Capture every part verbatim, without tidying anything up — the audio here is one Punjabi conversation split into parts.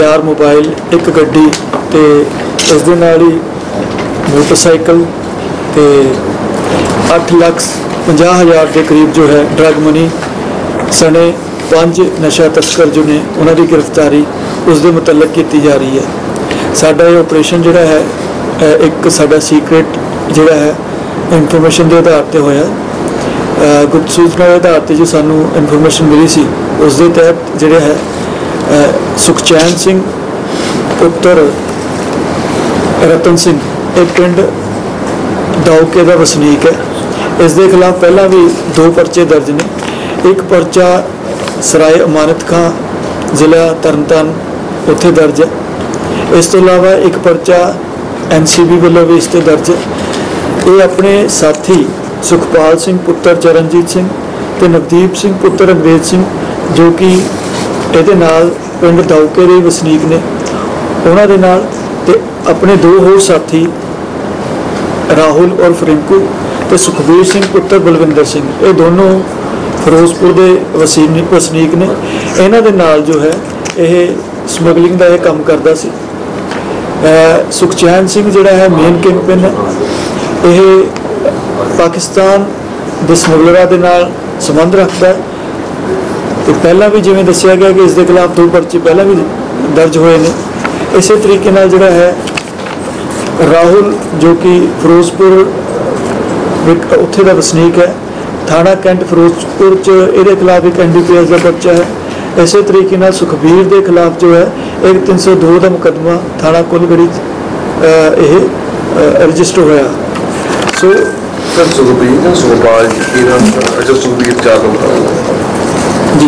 चार मोबाइल, एक गड्डी ते इस दे नाल ही मोटरसाइकिल ते अठ लख पंजाह हज़ार के करीब जो है ड्रग मनी सने पांच नशा तस्कर जो ने उन्होंने गिरफ्तारी उस दे मुतलक की जा रही है। साडा ये ऑपरेशन जिहड़ा है एक साडा सीक्रेट जिहड़ा है इनफॉर्मेशन के आधार पर होया, गुप्त सूचना के आधार पर जो सानू इनफॉर्मेशन मिली सी उस दे तहत जिहड़ा है सुखचैन सिंह पुत्र रतन सिंह एक पिंड दाऊके का वसनीक है। इस दे खिलाफ पहला भी दो परचे दर्ज ने, एक परचा सराय अमानत खां जिला तरनतारन उत्थे दर्ज है। इस तो इलावा एक परचा एन सी बी वालों भी इस ते दर्ज है। ये अपने साथी सुखपाल सिंह पुत्र चरणजीत सिंह ते नवदीप सिंह पुत्र अंग्रेज सिंह जो कि ये नाल पिंड दाऊके के वसनीक ने, उन्होंने दे नाल ते अपने दो होर साथी राहुल और फ्रिंकू ते सुखबीर सिंह पुत्र बलविंदर सिंह, ये दोनों फिरोजपुर के वसीनी वसनीक ने। इन्हां दे नाल जो है ये समगलिंग का यह काम करता सी। सुखचैन सिंह जिहड़ा है मेन किंग पिन है, यह पाकिस्तान के समगलरां दे नाल संबंध रखता है। तो पहला भी जिवें दस्सिया गया कि इसके खिलाफ दो परचे पहला भी दर्ज हुए हैं। इस तरीके नाल जिहड़ा है राहुल जो कि फिरोजपुर उत्थे का वसनीक है, थाना कैंट फिरोजपुर च इहदे खिलाफ एक एन डी पी एस का पर्चा है। इस तरीके नाल सुखबीर के खिलाफ जो है एक तीन सौ दो का मुकदमा थाना कुलगढ़ी यह रजिस्टर होया। सो सर सुखबीर सुखपाल अच्छा सुखबीर चार जी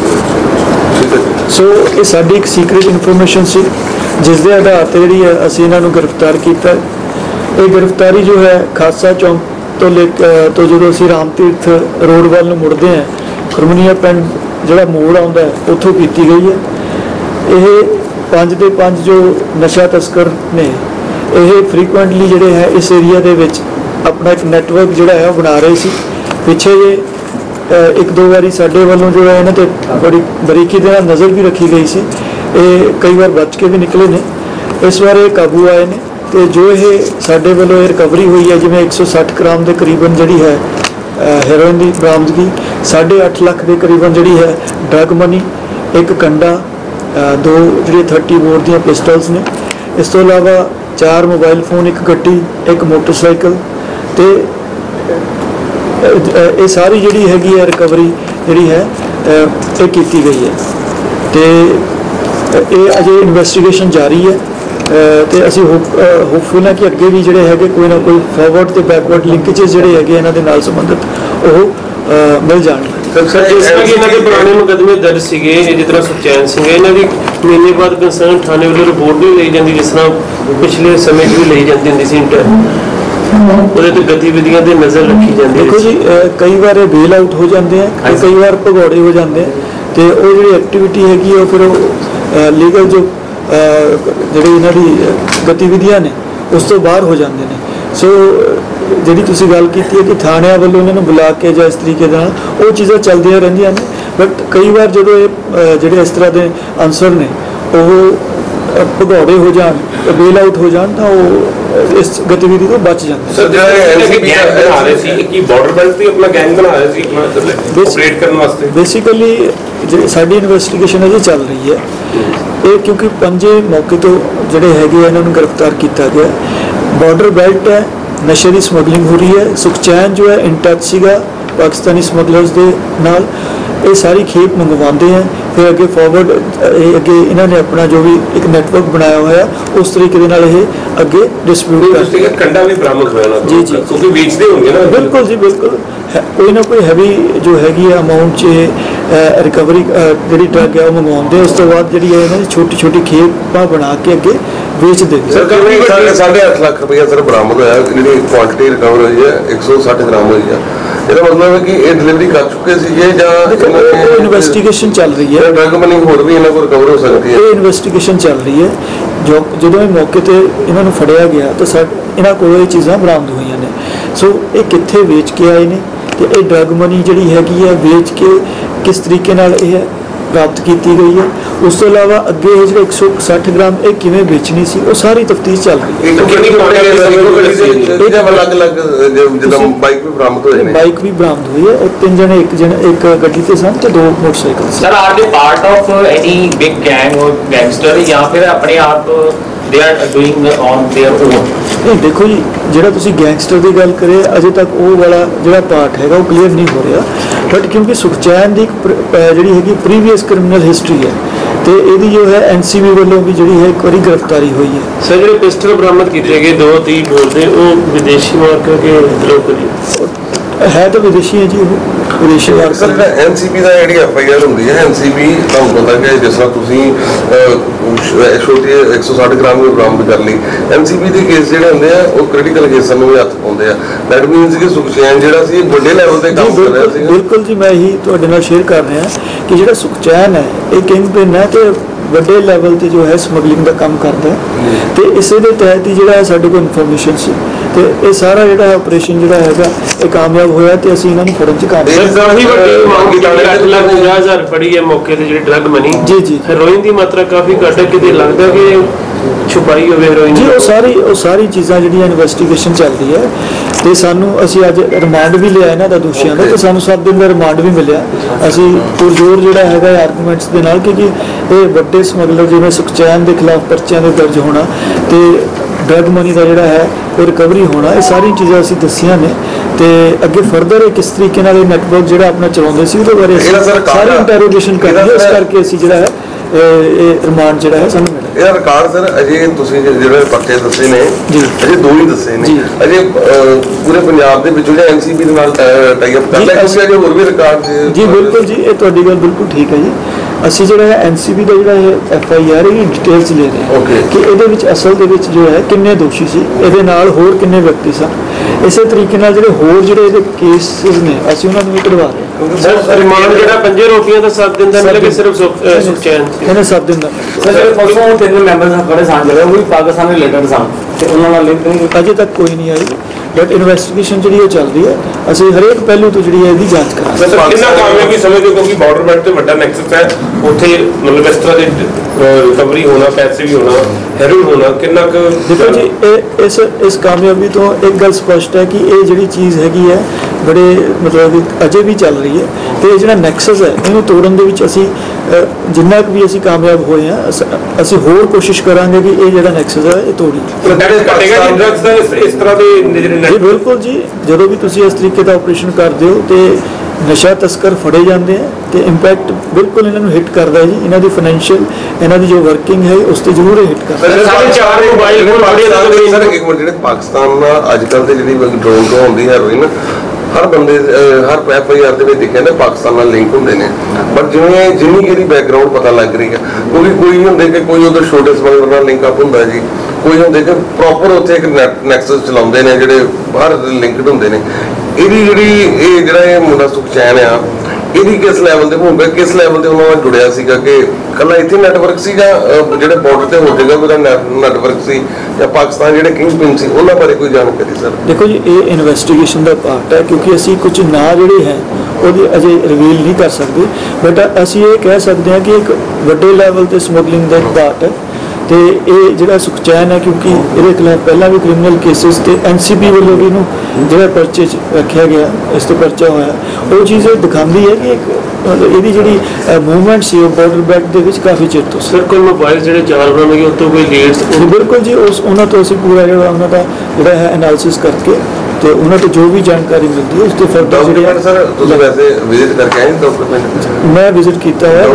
सो ये साडी एक सीक्रेट इनफॉर्मेशन सी जिस दे आधार पर जी असीं इन्हां नूं गिरफ्तार किया। ये गिरफ्तारी जो है खासा चौंक तो ले तो जो असीं राम तीर्थ रोड वाल नूं मुड़दे हैं खरमनीया पिंड जिहड़ा मोड़ आउंदा है उत्थों की गई है। ये पंज दे पंज जो नशा तस्कर ने ये फ्रीकुएंटली जिहड़े है इस एरिया दे विच अपना एक नैटवर्क जिहड़ा है बना रहे सी। पिछे ये एक दो बारी साडे वालों जो है इन्हां ते बड़ी बरीकी दे नाल नज़र भी रखी गई सी, ये कई बार बच के भी निकले ने। इस बार ये काबू आए ने तो जो ये साडे वालों ये रिकवरी हुई है जिवें एक सौ सठ ग्राम के करीबन जिहड़ी है हेरोइन की बरामदगी, साढ़े अठ लख के करीबन जिहड़ी है ड्रग मनी, एक कंडा, दो जिहड़ी थर्टी बोर दी पिस्टल्स ने। इस तो इलावा चार मोबाइल फोन, एक गड्डी, एक मोटरसाइकिल ते ये सारी जिहड़ी हैगी है रिकवरी जिहड़ी है ये कीती गई है। तो ये अजे इन्वेस्टिगेशन जारी है तो असी होप होपफुल है कि अगे भी जिहड़े हैगे कोई ना कोई फॉरवर्ड ते बैकवर्ड लिंकेजेस जिहड़े हैगे इन्हां दे नाल संबंधित वो मिल जाणगे। सर जिस तरह कि इन्हां दे पुराने मुकदमे दर्ज सीगे जिस तरह सुखचैन सिंह इन्हां दी महीने बाद कंसर्न थाने वालों रिपोर्ट भी ली जाती जिस तरह पिछले समय भी ली जाती होंदी सी इंटर ਉਹਦੇ ਤੇ गतिविधियां ਤੇ नज़र रखी जाती है। देखो जी कई बार बेल आउट हो जाते हैं, कई बार भगौड़े हो जाते हैं तो वो जी एक्टिविटी हैगी वो फिर लीगल जो जिहड़ी इन्हां दी गतिविधियां ने उस तो बाहर हो जाते हैं। सो जिहड़ी तुसीं गल कीती है कि थाणिਆਂ ਵੱਲੋਂ इन्हां नूं बुला के ਜਾਂ इस तरीके नाल वो चीज़ां चलदियां रहिंदियां ने, बट कई बार जो जिहड़े इस तरह के अंसर ने वो भगौड़े हो जान बेल आउट हो जान तो इस गतिविधि तो बच जाते। सर बना रहे सी कि बॉर्डर बेल्ट पे अपना गैंग बना रहे सी ऑपरेट करने वास्ते बेसिकली जो साडी इन्वेस्टिगेशन अजे चल रही है ये क्योंकि पंजे मौके तो जिहड़े हैगे इन्हां नूं गिरफ्तार किया गया। बॉर्डर बेल्ट है, नशे की समगलिंग हो रही है। सुखचैन जो है इन टच सीगा पाकिस्तानी समगलर्स के नाल, ये सारी खेप मंगवाते हैं फिर अगे फॉरवर्ड अगे इन्होंने अपना जो भी एक नैटवर्क बनाया हुआ है उस तरीके के नाल ये अगे डिस्ट्रीब्यूट करते हैं। कंडा भी बरामद होया जी जी क्योंकि बेचते होंगे ना। बिल्कुल जी बिल्कुल कोई ना कोई हैवी जो हैगी है अमाउंट च रिकवरी जी ड्रग है वो मंगवाते हैं। उस तो बाद जी है छोटी छोटी खेपा बना के अगे बेचते हैं। साढ़े अठ लाख रुपया सर बरामद होया, जी क्वांटिटी रिकवर हुई है एक सौ सठ ग्राम हुई है। ਇਹਦਾ मतलब है कि ये डिलीवरी कर चुके सी ਜਾਂ इन्वेस्टिगेशन चल रही है। ड्रग मनी होर भी इन्हां कोल रिकवर हो सकती है। ये इन्वेस्टिगेशन चल रही है। जो ਜਦੋਂ ਇਹ मौके ਤੇ ਇਹਨਾਂ ਨੂੰ ਫੜਿਆ ਗਿਆ ਤਾਂ ਸਾ ਇਹਨਾਂ ਕੋਲੋਂ ਇਹ ਚੀਜ਼ਾਂ ਬਰਾਮਦ ਹੋਈਆਂ ਨੇ। ਸੋ ਇਹ ਕਿੱਥੇ ਵੇਚ ਕੇ ਆਏ ਨੇ ਤੇ ਇਹ ਡਰਗ ਮਨੀ ਜਿਹੜੀ ਹੈਗੀ ਹੈ ਵੇਚ ਕੇ ਕਿਸ ਤਰੀਕੇ ਨਾਲ ਇਹ ਪ੍ਰਾਪਤ ਕੀਤੀ ਗਈ ਹੈ। ਉਸ ਤੋਂ ਇਲਾਵਾ ਅੱਗੇ ਇਹ ਜਿਹੜਾ ਇੱਕ ਸੌ ਸੱਠ ਗ੍ਰਾਮ ਇਹ ਕਿਵੇਂ ਵੇਚਣੀ ਸੀ ਉਹ ਸਾਰੀ ਤਫਤੀਸ਼ ਚੱਲ ਰਹੀ ਹੈ। ਅਲੱਗ-ਅਲੱਗ ਜਿੱਦਾਂ ਬਾਈਕ ਵੀ ਬਰਾਮਦ ਹੋਏ ਨੇ, ਬਾਈਕ ਵੀ ਬਰਾਮਦ ਹੋਈ ਹੈ। ਉਹ ਤਿੰਨ ਜਣੇ ਇੱਕ ਜਣੇ ਇੱਕ ਗੱਡੀ ਤੇ ਸਨ ਤੇ ਦੋ ਮੋਟਰਸਾਈਕਲ ਸੀ। Sir are they part of any big gang or gangster ਜਾਂ ਫਿਰ ਆਪਣੇ ਆਪ they are doing on their own? ਨਹੀਂ ਦੇਖੋ ਜੀ, ਜਿਹੜਾ ਤੁਸੀਂ ਗੈਂਗਸਟਰ ਦੀ ਗੱਲ ਕਰੇ ਅਜੇ ਤੱਕ ਉਹ ਵਾਲਾ ਜਿਹੜਾ ਪਾਰਟ ਹੈਗਾ ਉਹ ਕਲੀਅਰ ਨਹੀਂ ਹੋ ਰਿਹਾ, ਬਟ ਕਿਉਂਕਿ ਸੁਖਚੈਨ ਦੀ ਇੱਕ ਜਿਹੜੀ ਹੈਗੀ ਪ੍ਰੀਵੀਅਸ ਕ੍ਰਿਮੀਨਲ ਹਿਸਟਰੀ ਹੈ ਤੇ ਇਹਦੀ ਜੋ ਹੈ ਐਨਸੀਬੀ ਵੱਲੋਂ ਵੀ ਜਿਹੜੀ ਹੈ ਇੱਕ ਵਾਰੀ ਗ੍ਰਿਫਤਾਰੀ ਹੋਈ ਹੈ। ਸਰ ਜਿਹੜੇ ਪਿਸਟਲ ਬਰਾਮਦ ਕੀਤੇ ਗਏ ਦੋ ਤੀਹ ਬੋਲਦੇ ਉਹ ਵਿਦੇਸ਼ੀ ਮਾਰਕਾ ਕੇ ਲੋਕਲੀ ਹੈ ਤਾਂ ਵਿਦੇਸ਼ੀ ਹੈ ਜੀ, ਉਹ ਵਿਦੇਸ਼ੀ ਮਾਰਕਾ। ਸਰ ਜਿਹੜਾ ਐਨਸੀਬੀ ਦਾ ਜਿਹੜੀ ਐਫ ਆਈ ਆਰ ਹੁੰਦੀ ਹੈ, ਐਨਸੀਬੀ ਤੁਹਾਨੂੰ ਪਤਾ ਕਿ ਜਿਸ ਤਰ੍ਹਾਂ ਤੁਸੀਂ ਛੋਟੀ ਇੱਕ ਸੌ ਸੱਠ ਗ੍ਰਾਮ ਵੀ ਬਰਾਮਦ ਕਰ ਲਈ, ਐਨਸੀਬੀ ਦੇ ਕੇਸ ਜਿਹੜੇ ਹੁੰਦੇ ਆ ਉਹ ਕ੍ਰਿਟੀਕਲ ਕੇਸਾਂ ਨੂੰ ਵੀ ਹੱਥ ਪਾਉਂਦੇ ਆ। ਦੈਟ ਮੀਨਸ ਕਿ ਸੁਖਚੈਨ ਜਿਹੜਾ ਸੀ ਵੱਡੇ ਲੈਵਲ ਤੇ ਕੰਮ ਕਰ ਰਿਹਾ ਸੀ। ਬਿਲਕੁਲ ਜੀ, ਮੈਂ ਇਹੀ ਤੁਹਾਡੇ ਨਾਲ ਸ਼ੇਅਰ ਕਰ ਰਿਹਾ ਕਿ ਜਿਹੜਾ ਸੁਖਚੈਨ ਹੈ ਇਹ ਕਿੰਗ ਪਿਨ ਹੈ ਤੇ ਵੱਡੇ ਲੈਵਲ ਤੇ ਜੋ ਹੈ ਸਮਗਲਿੰਗ ਦਾ ਕੰਮ ਕਰਦਾ ਹੈ ਤੇ ਇਸੇ ਦੇ ਤਹਿਤ ਹੀ ਜਿਹੜਾ ਸਾਡੇ ਕੋਲ ਇਨਫੋਰਮੇਸ਼ਨ ਸੀ ਤੇ ਇਹ ਸਾਰਾ ਜਿਹੜਾ ਆਪਰੇਸ਼ਨ ਜਿਹੜਾ ਹੈਗਾ ਇਹ ਕਾਮਯਾਬ ਹੋਇਆ ਤੇ ਅਸੀਂ ਇਹਨਾਂ ਨੂੰ ਫੜਨ ਚ ਕਾਮਯਾਬ ਕਾਫੀ ਵੱਡੀ ਮੰਗ ਕੀਤੀ। ਅੱਠ ਲੱਖ ਪੰਜਾਹ ਹਜ਼ਾਰ ਫੜੀ ਹੈ ਮੌਕੇ ਤੇ ਜਿਹੜੀ ਡਰੱਗ ਮਨੀ। ਜੀ ਜੀ ਹੈਰੋਇਨ ਦੀ ਮਾਤਰਾ ਕਾਫੀ ਘੱਟ ਹੈ, ਕਿਤੇ ਲੱਗਦਾ ਕਿ ਛੁਪਾਈ ਹੋਵੇ ਹੈਰੋਇਨ ਜੀ। ਉਹ ਸਾਰੀ ਉਹ ਸਾਰੀ ਚੀਜ਼ਾਂ ਜਿਹੜੀਆਂ ਇਨਵੈਸਟੀਗੇਸ਼ਨ ਚੱਲਦੀ ਹੈ ਤੇ ਸਾਨੂੰ ਅਸੀਂ ਅੱਜ ਰਿਮਾਂਡ ਵੀ ਲਿਆ ਇਹਨਾਂ ਦਾ ਦੋਸ਼ੀਆਂ ਦਾ ਤੇ ਸਾਨੂੰ ਸੱਤ ਦਿਨ ਦਾ ਰਿਮਾਂਡ ਵੀ ਮਿਲਿਆ। ਅਸੀਂ ਪੁਰਜ਼ੋਰ ਜਿਹੜਾ ਹੈਗਾ ਆਰਗੂਮੈਂਟਸ ਦੇ ਨਾਲ ਕਿਉਂਕਿ ਇਹ ਵੱਡੇ ਸਮਗਲਰ ਜਿਵੇਂ ਸੁਖਚੈਨ ਦੇ ਖਿਲਾਫ ਪਰਚਿਆਂ ਦੇ ਦਰਜ ਹੋਣਾ ਤੇ ਡਰੱਗ ਮਨੀ ਦਾ ਜਿਹੜਾ ਹੈ ਉਹ ਰਿਕਵਰੀ ਹੋਣਾ, ਇਹ ਸਾਰੀਆਂ ਚੀਜ਼ਾਂ ਅਸੀਂ ਦੱਸੀਆਂ ਨੇ ਤੇ ਅੱਗੇ ਫਰਦਰ ਇਹ ਕਿਸ ਤਰੀਕੇ ਨਾਲ ਇਹ ਨੈਟਵਰਕ ਜਿਹੜਾ ਆਪਣਾ ਚਲਾਉਂਦੇ ਸੀ ਉਹਦੇ ਬਾਰੇ ਸਾਰੀ ਇੰਟਰੋਗੇਸ਼ਨ ਕਰਦੇ, ਇਸ ਕਰਕੇ ਅਸੀਂ ਜਿਹੜਾ ਹੈ ਇਹ ਰਿਮਾਂਡ ਜਿਹੜਾ ਹੈ ਸਾਨੂੰ ਮਿਲਿਆ। ਇਹਦਾ ਰਿਕਾਰਡ ਸਰ ਅਜੇ ਤੁਸੀਂ ਜਿਹੜੇ ਪਰਚੇ ਦੱਸੇ ਨੇ ਅਜੇ ਦੋ ਹੀ ਦੱਸੇ ਨੇ, ਅਜੇ ਪੂਰੇ ਪੰਜਾਬ ਦੇ ਵਿੱਚ ਜਿਹੜਾ ਐਨਸੀਬੀ ਦੇ ਨਾਲ ਟਾਈ ਅਪ ਕਰ ਲਿਆ ਤੁਸੀਂ ਅਜੇ ਹੋਰ ਵੀ ਰਿਕਾਰਡ? ਜੀ ਬਿਲਕੁਲ ਜੀ, ਇਹ ਤੁਹਾਡੀ ਗੱਲ ਬਿਲਕੁਲ ਠੀਕ ਹੈ ਜੀ। ਅਸੀਂ ਜਿਹੜਾ ਹੈ ਐਨਸੀਬੀ ਦਾ ਜਿਹੜਾ ਇਹ ਐਫ ਆਈ ਆਰ ਇਹ ਡਿਟੇਲਸ ਲੈ ਰਹੇ ਹਾਂ ਕਿ ਇਹਦੇ ਵਿੱਚ ਅਸਲ ਦੇ ਵਿੱਚ ਜੋ ਹੈ ਕਿੰਨੇ ਦੋਸ਼ੀ ਸੀ, ਇਹਦੇ ਨਾਲ ਹੋਰ ਕਿੰਨੇ ਵਿਅਕਤੀ ਸਨ। ਇਸੇ ਤਰੀਕੇ ਨਾਲ ਜਿਹੜੇ ਹੋਰ ਜਿਹੜੇ ਇਹਦੇ ਕੇਸਿਸ ਨੇ ਅਸੀਂ ਉਹਨਾਂ ਨੂੰ ਵੀ ਕਢਵਾ ਰਹੇ ਹਾਂ। ਸਰ ਰਿਮਾਂਡ ਜਿਹੜਾ ਪੰਜੇ ਰੋਟੀਆਂ ਦਾ ਸੱਤ ਦਿਨ ਦਾ ਮਿਲੇ ਕਿ ਸਿਰਫ ਸੁਖਚੈਨ ਇਹਨੇ ਸੱਤ ਦਿਨ ਦਾ? ਸਰ ਜਿਹੜੇ ਪਰਸੋਂ ਤਿੰਨ ਮੈਂਬਰ ਸਨ ਖੜੇ ਸਨ ਜਿਹੜੇ ਉਹ ਵੀ ਪਾਕਿਸਤਾਨ ਦੇ ਰਿਲੇਟਡ ਸਨ ਤੇ ਉਹਨਾਂ ਨਾਲ ਲਿੰਕ ਨਹੀਂ ਅਜੇ ਤੱਕ ਕੋਈ ਨਹੀਂ ਆਈ, ਬਟ ਇਨਵੈਸਟੀਗੇਸ਼ਨ ਜਿਹੜੀ ਉਹ ਚੱਲ ਰਹੀ ਹੈ। ਅਸੀਂ ਹਰੇਕ ਪਹਿਲੂ ਤੋਂ ਜਿਹੜੀ ਹੈ ਇਹਦੀ ਜਾਂਚ ਕਰਾਂਗੇ। ਸਰ ਕਿੰਨਾ ਕਾਮਯਾਬੀ ਸਮਝਦੇ ਹੋ ਕਿਉਂਕਿ ਬਾਰਡਰ ਬੈਲਟ ਤੇ ਵੱਡਾ ਨੈਕਸਸ ਹੈ, ਉੱਥੇ ਮਤਲਬ ਇਸ ਤਰ੍ਹਾਂ ਦੀ ਰਿਕਵਰੀ ਹੋਣਾ, ਪੈਸੇ ਵੀ ਹੋਣਾ, ਹੈਰੋਇਨ ਹੋਣਾ, ਕਿੰਨਾ ਕੁ? ਦੇਖੋ ਜੀ, ਇਹ ਇਸ ਇਸ ਕਾਮਯਾਬੀ ਤੋਂ ਇੱਕ ਗੱਲ ਸਪਸ਼ਟ ਹੈ ਕਿ ਇਹ ਜਿਹੜੀ ਚੀਜ਼ ਹੈਗੀ ਹੈ ਬੜੇ ਮਤਲਬ ਅਜੇ ਵੀ ਚੱਲ ਰਹੀ ਹੈ ਤੇ ਇਹ ਜਿਹੜਾ ਨੈਕਸਸ ਹੈ ਇਹਨੂੰ ਤੋੜਨ ਦੇ ਵਿੱਚ ਅਸੀਂ ਜਿੰਨਾ ਕੁ ਵੀ ਅਸੀਂ ਕਾਮਯਾਬ ਹੋਏ ਹਾਂ ਅਸੀਂ ਹੋਰ ਕੋਸ਼ਿਸ਼ ਕਰਾਂਗੇ ਕਿ ਇਹ ਜਿਹੜਾ ਨੈਕਸਸ ਹੈ ਇਹ ਤੋੜੀਏ। ਘਟੇਗਾ ਜੀ ਡਰੱਗਸ ਦਾ ਇਸ ਤਰ੍ਹਾਂ ਦੇ ਜੀ ਬਿਲਕੁਲ ਜੀ, ਜਦੋਂ ਵੀ ਤੁਸੀਂ ਇਸ ਤਰੀਕੇ ਦਾ ਆਪਰੇਸ਼ਨ ਕਰਦੇ ਹੋ ਤੇ ਨਸ਼ਾ ਤਸਕਰ ਫੜੇ ਜਾਂਦੇ ਆ ਤੇ ਇੰਪੈਕਟ ਬਿਲਕੁਲ ਇਹਨਾਂ ਨੂੰ ਹਿੱਟ ਕਰਦਾ ਹੈ ਜੀ। ਇਹਨਾਂ ਦੀ ਫਾਈਨੈਂਸ਼ੀਅਲ ਇਹਨਾਂ ਦੀ ਜੋ ਵਰਕਿੰਗ ਹੈ ਉਸ ਤੇ ਜ਼ਰੂਰ ਹਿੱਟ ਕਰਦਾ ਹੈ। ਸਾਡੇ ਚਾਰ ਮੋਬਾਈਲ ਫੋਨ ਫੜੇ ਜਾਂਦੇ ਸਰ ਇੱਕ ਮਿੰਟ, ਜਿਹੜੇ ਪਾਕਿਸਤਾਨ ਨਾਲ ਅੱਜ ਕੱਲ੍ਹ ਤੇ ਜਿਹੜੀ ਡਰੋਨ ਤੋਂ ਹੁੰਦੀ ਹੈਰੋਇਨ ਹਰ ਬੰਦੇ ਹਰ ਐਫ ਆਈ ਆਰ ਦੇ ਵਿੱਚ ਦੇਖਿਆ ਨਾ ਪਾਕਿਸਤਾਨ ਨਾਲ ਲਿੰਕ ਹੁੰਦੇ ਨੇ, ਪਰ ਜਿਵੇਂ ਜਿੰਨੀ ਇਹਦੀ ਬੈਕਗਰਾਉਂਡ ਪਤਾ ਲੱਗ ਰਹੀ ਹੈ ਕਿਉਂਕਿ ਕੋਈ ਹੁੰਦੇ ਕਿ ਕੋਈ ਉਧਰ ਛੋਟੇ ਸਮਗਲਰ ਨਾਲ ਲਿੰਕ ਅਪ ਹੁੰਦਾ ਜੀ, ਕੋਈ ਹੁੰਦੇ ਕਿ ਪ੍ਰੋਪਰ ਉੱਥੇ ਇੱਕ ਨੈਕਸਸ ਚਲਾਉਂਦੇ ਨੇ ਜਿਹੜੇ ਹਰ ਲਿੰਕਡ ਹੁੰਦੇ ਨੇ। ਇਹਦੀ ਜਿਹੜੀ ਇਹ ਜਿਹੜਾ ਇਹ ਮੁੰਡਾ ਸੁਖਚੈਨ ਆ ਇਹਦੀ ਕਿਸ ਲੈਵਲ ਤੇ ਹੋਊਗਾ, ਕਿਸ ਲੈਵਲ ਤੇ ਉਹਨਾਂ ਨਾਲ ਜੁੜਿਆ ਸੀਗਾ ਕਿ ਕੱਲਾ ਇੱਥੇ ਨੈਟਵਰਕ ਸੀ ਜਾਂ ਜਿਹੜੇ ਬਾਰਡਰ ਤੇ ਹੋ ਜਾਏਗਾ ਉਹਦਾ ਨੈਟਵਰਕ ਸੀ ਜਾਂ ਪਾਕਿਸਤਾਨ ਜਿਹੜੇ ਕਿੰਗ ਪਿਨ ਸੀ ਉਹਨਾਂ ਬਾਰੇ ਕੋਈ ਜਾਣਕਾਰੀ ਸਰ? ਦੇਖੋ ਜੀ, ਇਹ ਇਨਵੈਸਟੀਗੇਸ਼ਨ ਦਾ ਪਾਰਟ ਹੈ ਕਿਉਂਕਿ ਅਸੀਂ ਕੁਝ ਨਾਂ ਜਿਹੜੇ ਹੈ ਉਹਦੀ ਅਜੇ ਰਿਵੀਲ ਨਹੀਂ ਕਰ ਸਕਦੇ, ਬਟ ਅਸੀਂ ਇਹ ਕਹਿ ਸਕਦੇ ਹਾਂ ਕਿ ਇੱਕ ਵੱਡੇ ਲੈਵਲ ਤੇ ਸਮਗਲਿੰਗ ਦਾ ਇੱਕ ਪਾਰਟ ਹੈ ਤੇ ਇਹ ਜਿਹੜਾ ਸੁਖਚੈਨ ਹੈ ਕਿਉਂਕਿ ਇਹਦੇ ਖਿਲਾਫ ਪਹਿਲਾਂ ਵੀ ਕ੍ਰਿਮੀਨਲ ਕੇਸਿਸ ਤੇ ਐਨਸੀਬੀ ਵੱਲੋਂ ਵੀ ਇਹਨੂੰ ਜਿਹੜਾ ਪਰਚੇ 'ਚ ਰੱਖਿਆ ਗਿਆ, ਇਸ ਤੋਂ ਪਰਚਾ ਹੋਇਆ, ਉਹ ਚੀਜ਼ ਇਹ ਦਿਖਾਉਂਦੀ ਹੈ ਕਿ ਇੱਕ ਇਹਦੀ ਜਿਹੜੀ ਮੂਵਮੈਂਟ ਸੀ ਉਹ ਬਾਰਡਰ ਬੈਲਟ ਦੇ ਵਿੱਚ ਕਾਫੀ ਚਿਰ ਤੋਂ। ਸਰ ਕੋਈ ਮੋਬਾਈਲ ਜਿਹੜੇ ਚਾਰ ਬਣਾਉਣਗੇ ਉਹ ਤੋਂ ਕੋਈ ਲੀਡਸ? ਬਿਲਕੁਲ ਜੀ, ਉਸ ਉਹਨਾਂ ਤੋਂ ਅਸੀਂ ਪੂਰਾ ਜਿਹੜਾ ਉਹਨਾਂ ਦਾ ਜਿਹੜਾ ਹੈ ਐਨਾਲਿਸਿਸ ਕਰਕੇ ਤੇ ਉਹਨਾਂ ਤੋਂ ਜੋ ਵੀ ਜਾਣਕਾਰੀ ਮਿਲਦੀ ਹੈ ਉਸ ਤੇ ਫਿਰ ਡਾਕੂਮੈਂਟ ਸਰ ਤੁਸੀਂ ਵੈਸੇ ਵਿਜ਼ਿਟ ਕਰਕੇ ਆਏ ਡਾਕੂਮੈਂਟ? ਮੈਂ ਵਿਜ਼ਿਟ ਕੀਤਾ ਹੈ,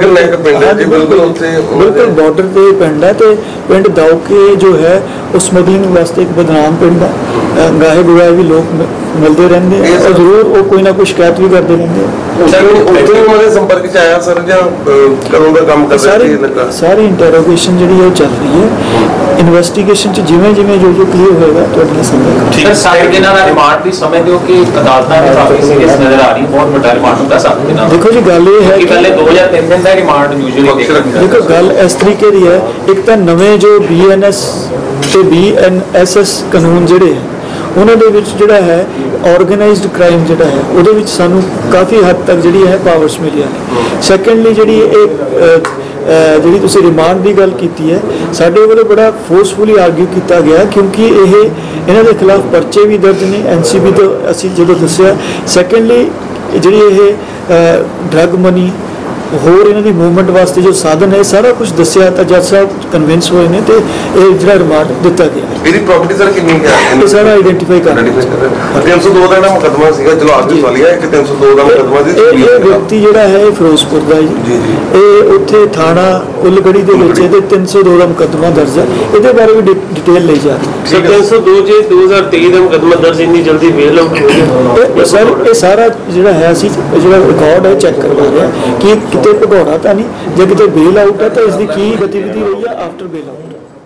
ਬਿਲਕੁਲ ਉੱਥੇ ਬਿਲਕੁਲ ਬਾਰਡਰ ਤੇ ਪਿੰਡ ਹੈ ਤੇ ਪਿੰਡ ਦਾਉਕੇ ਜੋ ਹੈ ਉਹ ਸਮਗਲਿੰਗ ਵਾਸਤੇ ਇੱਕ ਬਦਨਾਮ ਪਿੰਡ ਹੈ। ਗਾਹੇ ਗੁਆਏ ਵੀ ਲੋਕ ਮਿਲਦੇ ਰਹਿੰਦੇ ਆ ਔਰ ਜ਼ਰੂਰ ਉਹ ਕੋਈ ਨਾ ਕੋਈ ਸ਼ਿਕਾਇਤ ਵੀ ਕਰਦੇ ਰਹਿੰਦੇ ਆ। ਉੱਥੇ ਉਹਨਾਂ ਦੇ ਸੰਪਰਕ 'ਚ ਆਇਆ ਸਰ ਜਾਂ ਕਦੋਂ ਦਾ ਕੰਮ ਕਰ ਰਹੇ ਸੀ? ਸਾਰੀ ਇੰਟਰੋਗੇਸ਼ਨ ਜਿਹੜੀ ਉਹ ਚੱਲ ਰਹੀ ਹੈ। ਇਨਵੈਸਟੀਗੇਸ਼ਨ 'ਚ ਜਿਵੇਂ ਜਿਵੇਂ ਜੋ ਜੋ ਕਲੀਅਰ ਹੋਏਗਾ ਤੁਹਾਡੇ ਨਾਲ ਸੰਪਰਕ। ਠੀਕ ਹੈ, ਸਾਰੇ ਦਿਨਾਂ ਦਾ ਰਿਮਾਂਡ ਵੀ ਸਮਝਦੇ ਹੋ ਕਿ ਅਦਾਲਤਾਂ ਨੇ ਕਾਫੀ ਸੀਰੀਅਸ ਨਜ਼ਰ ਆ ਰਹੀ, ਬਹੁਤ ਵੱਡਾ ਰਿਮਾਂਡ ਹੁੰਦਾ ਸੱਤ ਦਿਨਾਂ ਦਾ? ਦੇਖੋ ਜੀ, ਗੱਲ ਇਹ ਹੈ ਕਿ ਪਹਿਲੇ ਦੋ ਜਾਂ ਤਿੰਨ ਦਿਨ ਦਾ ਰਿਮਾਂਡ ਯੂਜੂਅਲੀ ਦੇਖੋ ਗੱਲ ਇਸ ਤਰੀਕੇ ਦੀ ਹੈ, ਇੱਕ ਤਾਂ ਨਵੇਂ ਜੋ ਬੀ ਐਨ ਐਸ ਤੇ ਬੀ ਐਨ ਐਸ ਐਸ ਕਾਨੂੰਨ ਜਿਹੜੇ ਉਹਨਾਂ ਦੇ ਵਿੱਚ ਜਿਹੜਾ ਹੈ ਆਰਗੇਨਾਈਜ਼ਡ ਕ੍ਰਾਈਮ ਜਿਹੜਾ ਹੈ ਉਹਦੇ ਵਿੱਚ ਸਾਨੂੰ ਕਾਫੀ ਹੱਦ ਤੱਕ ਜਿਹੜੀ ਹੈ ਪਾਵਰਸ ਮਿਲੀਆਂ ਨੇ। ਸੈਕੰਡਲੀ ਜਿਹੜੀ ਇਹ ਜਿਹੜੀ ਤੁਸੀਂ ਰਿਮਾਂਡ ਦੀ ਗੱਲ ਕੀਤੀ ਹੈ, ਸਾਡੇ ਵੱਲੋਂ ਬੜਾ ਫੋਰਸਫੁਲੀ ਆਰਗੂ ਕੀਤਾ ਗਿਆ ਕਿਉਂਕਿ ਇਹ ਇਹਨਾਂ ਦੇ ਖਿਲਾਫ ਪਰਚੇ ਵੀ ਦਰਜ ਨੇ ਐਨ ਸੀ ਬੀ ਤੋਂ ਅਸੀਂ ਜਦੋਂ ਦੱਸਿਆ। ਸੈਕੰਡਲੀ ਜਿਹੜੀ ਇਹ ਡਰੱਗ ਮਨੀ ਹੋਰ ਇਹਨਾਂ ਦੀ ਮੂਵਮੈਂਟ ਵਾਸਤੇ ਜੋ ਸਾਧਨ ਹੈ ਸਾਰਾ ਕੁਝ ਦੱਸਿਆ ਤਾਂ ਜੱਜ ਸਾਹਿਬ ਕਨਵਿੰਸ ਹੋਏ ਨੇ ਤੇ ਇਹ ਜਿਹੜਾ ਰਿਮਾਂਡ ਦਿੱਤਾ ਗਿਆ। ਇਹਦੀ ਪ੍ਰਾਪਰਟੀ ਸਰ ਕਿੰਨੀ ਹੈ? ਇਹ ਸਾਰਾ ਆਈਡੈਂਟੀਫਾਈ ਕਰ ਤਿੰਨ ਸੌ ਦੋ ਦਾ ਜਿਹੜਾ ਮੁਕੱਦਮਾ ਸੀਗਾ ਚਲੋ ਆਪ ਵੀ ਸਵਾਲਿਆ ਇੱਕ ਤਿੰਨ ਸੌ ਦੋ ਦਾ ਮੁਕੱਦਮਾ ਸੀ। ਇਹ ਵਿਅਕਤੀ ਜਿਹੜਾ ਹੈ ਇਹ ਫਿਰੋਜ਼ਪੁਰ ਦਾ ਜੀ, ਇਹ ਉੱਥੇ ਥਾਣਾ ਕੁੱਲਗੜੀ ਦੇ ਵਿੱਚ ਇਹਦੇ ਤਿੰਨ ਸੌ ਦੋ ਦਾ ਮੁਕੱਦਮਾ ਦਰਜ ਹੈ। ਇਹਦੇ ਬਾਰੇ ਵੀ ਡਿਟੇਲ ਲਈ ਜਾ ਰਹੀ ਹੈ। ਤਿੰਨ ਸੌ ਦੋ ਜੇ ਦੋ ਹਜ਼ਾਰ ਤੇਈ ਦਾ ਮੁਕੱਦਮਾ ਦਰਜ ਇੰਨੀ ਜਲਦੀ ਵੇਲ ਆਊਟ ਹੋ ਗਿਆ ਸਰ। ਇਹ ਸਾਰਾ ਜਿਹੜਾ ਹੈ ਅਸੀਂ ਜਿਹੜਾ ਰਿਕਾਰਡ ਹੈ ਚੈੱਕ ਕਰਵਾ ਰਹੇ ਹਾਂ ਕਿ ਕਿਤੇ ਭਗੌੜਾ ਤਾਂ ਨਹੀਂ, ਜੇ ਕਿਤੇ ਬੇਲ ਆਊਟ ਹੈ ਤਾਂ ਇਸ ਦੀ ਕੀ ਗਤੀਵਿਧੀ ਰਹੀ ਹੈ ਆਫਟਰ ਬੇਲ ਆਊਟ।